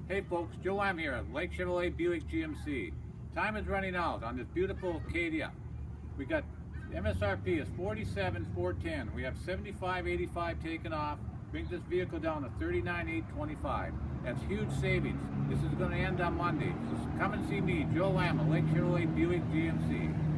Hey folks, Joe Lamb here at Lake Chevrolet Buick GMC. Time is running out on this beautiful Acadia. We got MSRP is $47,410. We have $75,855 taken off. Brings this vehicle down to $39,825. That's huge savings. This is going to end on Monday. So come and see me, Joe Lamb at Lake Chevrolet Buick GMC.